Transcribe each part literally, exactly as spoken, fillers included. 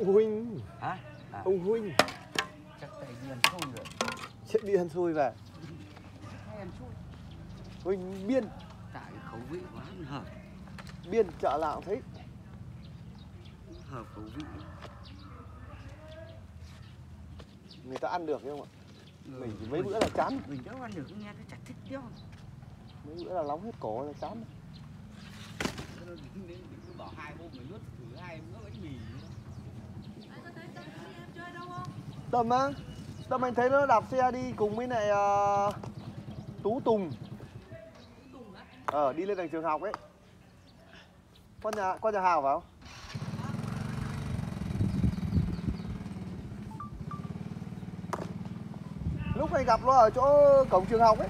Ông Huynh. Hả? À. Ông Huynh. Chắc tại đi ăn xôi rồi. Chắc đi ăn xôi về. Hay ăn xôi. Huynh biên. Tại khẩu vị quáมันhợp. Biên chợ nào cũng thấy. Hợp khẩu vị. Người ta ăn được không ạ? Ừ. Mình thì mấy bữa là chán. Mình đâu ăn được, nghe nó chả thích đâu. Mấy bữa là nóng hết cổ là chán. Cứ bảo hai hôm mình nuốt thử hai bữa bánh mì. Tâm á, Tâm anh thấy nó đạp xe đi cùng với lại uh, Tú Tùng. Ờ, đi lên đằng trường học ấy. Qua nhà, qua nhà Hào phải không? Lúc anh gặp nó ở chỗ cổng trường học ấy.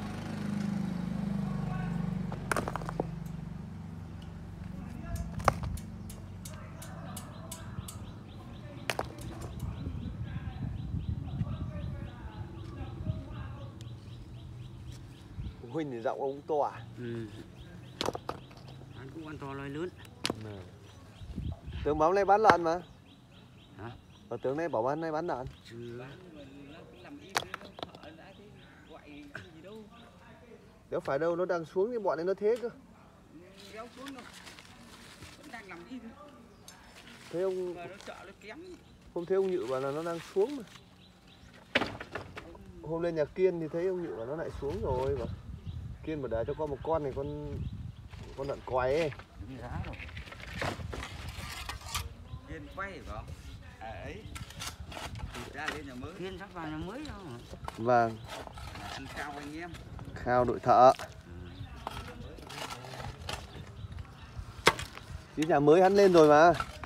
Huynh thì rộng ông to à? Ừ. Anh cũng ăn to loài lớn. Ừ. Tướng bảo nay bán lợn mà. Hả? Ở tướng nay bảo bán nay bán lợn. Chưa. Nếu phải đâu, nó đang xuống thì bọn này nó thế cơ. Kéo xuống đâu. Vẫn đang làm im. Thế ông... Mà nó sợ nó kém. Hôm thế ông Nhự bảo là nó đang xuống mà. Hôm lên nhà Kiên thì thấy ông Nhự bảo nó lại xuống rồi mà. Kiên mà để cho con một con này, con con lợn quái ấy. Đi giá rồi. Kiên quay phải không? À ấy. Ra lên nhà mới. Kiên sắp vào nhà mới đâu. Vâng. Ăn khao anh em. Khao đội thợ. Chứ nhà mới hắn lên rồi mà.